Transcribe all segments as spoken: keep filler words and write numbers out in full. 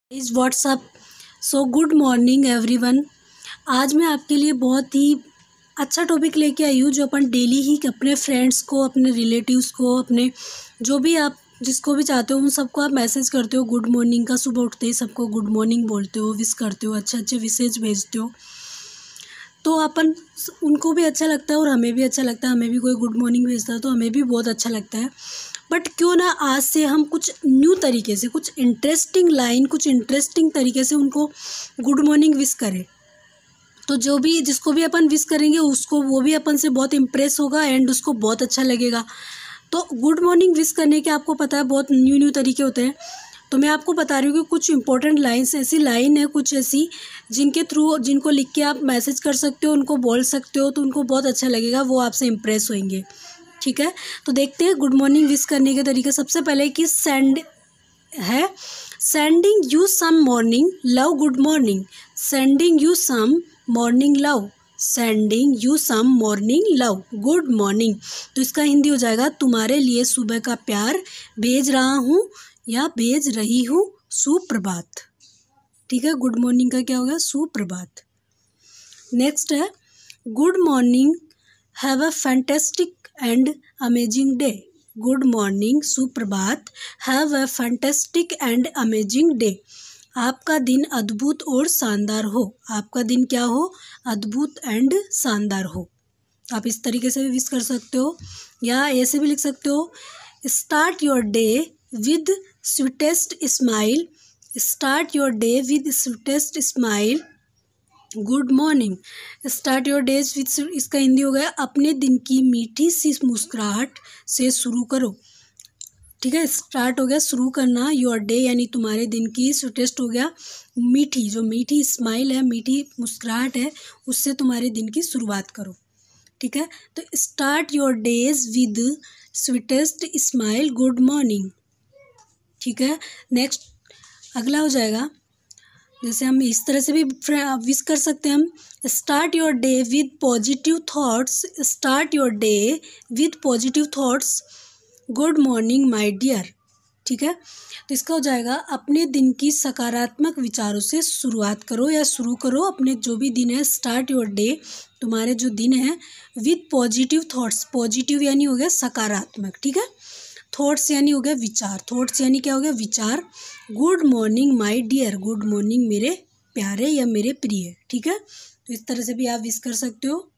Is WhatsApp. So good morning everyone. आज मैं आपके लिए बहुत ही अच्छा टॉपिक लेके आई हूँ, जो अपन डेली ही अपने फ्रेंड्स को, अपने रिलेटिव्स को, अपने जो भी आप जिसको भी चाहते हो उन सबको आप मैसेज करते हो गुड मॉर्निंग का। सुबह उठते ही सबको गुड मॉर्निंग बोलते हो, विश करते हो, अच्छे अच्छे विशेज भेजते हो, तो अपन उनको भी अच्छा लगता है और हमें भी अच्छा लगता है। हमें भी कोई गुड मॉर्निंग भेजता है तो हमें भी बहुत अच्छा लगता है। बट क्यों ना आज से हम कुछ न्यू तरीके से, कुछ इंटरेस्टिंग लाइन, कुछ इंटरेस्टिंग तरीके से उनको गुड मॉर्निंग विश करें। तो जो भी जिसको भी अपन विश करेंगे उसको, वो भी अपन से बहुत इम्प्रेस होगा एंड उसको बहुत अच्छा लगेगा। तो गुड मॉर्निंग विश करने के आपको पता है बहुत न्यू न्यू तरीके होते हैं। तो मैं आपको बता रही हूँ कि कुछ इंपॉर्टेंट लाइन्स, ऐसी लाइन है कुछ ऐसी जिनके थ्रू, जिनको लिख के आप मैसेज कर सकते हो, उनको बोल सकते हो, तो उनको बहुत अच्छा लगेगा, वो आपसे इम्प्रेस होंगे। ठीक है, तो देखते हैं गुड मॉर्निंग विश करने के तरीके। सबसे पहले कि सेंड है, sending you some morning love good morning, sending you some morning love, sending you some morning love good morning. तो इसका हिंदी हो जाएगा, तुम्हारे लिए सुबह का प्यार भेज रहा हूँ या भेज रही हूँ, सुप्रभात। ठीक है, गुड मॉर्निंग का क्या होगा, सुप्रभात। नेक्स्ट है good morning, have a fantastic and amazing day. Good morning, सुप्रभात, have a fantastic and amazing day. आपका दिन अद्भुत और शानदार हो। आपका दिन क्या हो, अद्भुत एंड शानदार हो। आप इस तरीके से भी विश कर सकते हो या ऐसे भी लिख सकते हो, start your day with sweetest smile, start your day with sweetest smile, good morning. Start your days with, इसका हिंदी हो गया, अपने दिन की मीठी सी मुस्कुराहट से शुरू करो। ठीक है, स्टार्ट हो गया शुरू करना, योर डे यानी तुम्हारे दिन की, स्वीटेस्ट हो गया मीठी, जो मीठी स्माइल है, मीठी मुस्कुराहट है, उससे तुम्हारे दिन की शुरुआत करो। ठीक है, तो start your days with sweetest smile, good morning. ठीक है, नेक्स्ट अगला हो जाएगा, जैसे हम इस तरह से भी विश कर सकते हैं हम, start your day with positive thoughts, start your day with positive thoughts, good morning my dear. ठीक है, तो इसका हो जाएगा, अपने दिन की सकारात्मक विचारों से शुरुआत करो या शुरू करो अपने जो भी दिन है। स्टार्ट योर डे, तुम्हारे जो दिन है, विद पॉजिटिव थॉट्स, पॉजिटिव यानी हो गया सकारात्मक। ठीक है, थॉट्स यानी हो गया विचार, थॉट्स यानी क्या हो गया, विचार। Good morning my dear, good morning मेरे प्यारे या मेरे प्रिय। ठीक है, तो इस तरह से भी आप विश कर सकते हो।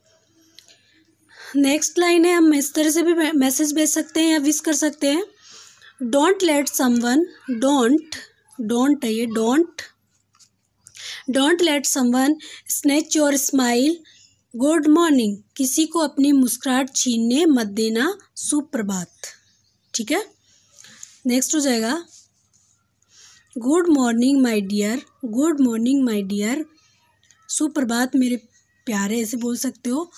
नेक्स्ट लाइन है, हम इस तरह से भी मैसेज भेज सकते हैं या विश कर सकते हैं, don't let someone, don't, don't है ये, don't, don't let someone snatch your smile, good morning. किसी को अपनी मुस्कुराहट छीनने मत देना, सुप्रभात। ठीक है, नेक्स्ट हो जाएगा, good morning my dear, good morning my dear, सुप्रभात मेरे प्यारे, ऐसे बोल सकते हो।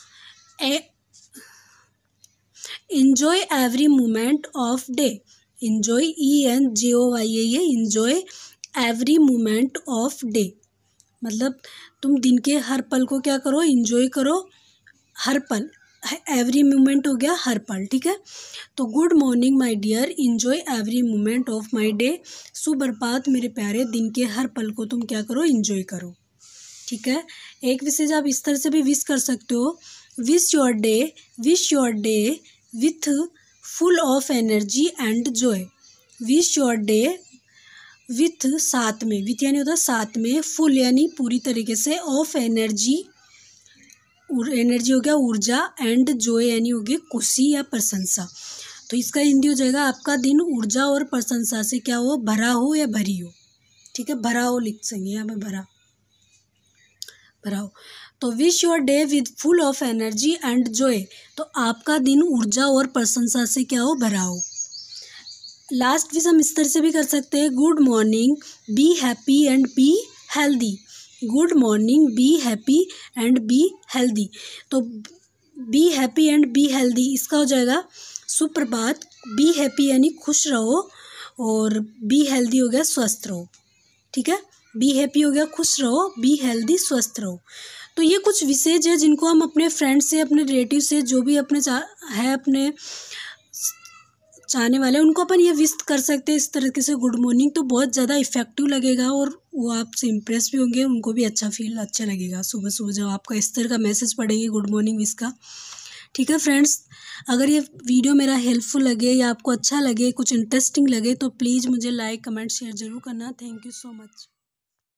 Enjoy every moment of day, enjoy, E N J O Y A, enjoy every moment of day, मतलब तुम दिन के हर पल को क्या करो, एंजॉय करो, हर पल, एवरी मोमेंट हो गया हर पल। ठीक है, तो good morning my dear, enjoy every moment of my day, सुप्रभात मेरे प्यारे, दिन के हर पल को तुम क्या करो, एंजॉय करो। ठीक है, एक विशेष आप इस तरह से भी विश कर सकते हो, wish your day, wish your day with full of energy and joy, wish your day with, साथ में, विथ यानी होता है साथ में, फुल यानी पूरी तरीके से, ऑफ एनर्जी, एनर्जी हो गया ऊर्जा, एंड जॉय यानी हो गया खुशी या प्रशंसा। तो इसका हिंदी हो जाएगा, आपका दिन ऊर्जा और प्रशंसा से क्या हो, भरा हो या भरी हो। ठीक है, भरा हो लिख सकेंगे यहाँ पे, भरा, भरा हो। तो wish your day with full of energy and joy, तो आपका दिन ऊर्जा और प्रशंसा से क्या हो, भरा हो। लास्ट विश हम इस तरह से भी कर सकते हैं, good morning, be happy and be healthy, good morning, be happy and be healthy. तो be happy and be healthy, इसका हो जाएगा, सुप्रभात, बी हैप्पी यानी खुश रहो, और बी हेल्दी हो गया स्वस्थ रहो। ठीक है, बी हैप्पी हो गया खुश रहो, बी हेल्दी स्वस्थ रहो। तो ये कुछ विशेष है जिनको हम अपने फ्रेंड से, अपने रिलेटिव से, जो भी अपने है अपने चाहने वाले हैं उनको अपन ये विश कर सकते हैं इस तरीके से गुड मॉर्निंग, तो बहुत ज़्यादा इफ़ेक्टिव लगेगा और वो आपसे इम्प्रेस भी होंगे, उनको भी अच्छा फील अच्छा लगेगा सुबह सुबह जब आपका इस तरह का मैसेज पढ़ेंगे गुड मॉर्निंग विश का। ठीक है फ्रेंड्स, अगर ये वीडियो मेरा हेल्पफुल लगे या आपको अच्छा लगे, कुछ इंटरेस्टिंग लगे, तो प्लीज़ मुझे लाइक कमेंट शेयर ज़रूर करना। Thank you so much.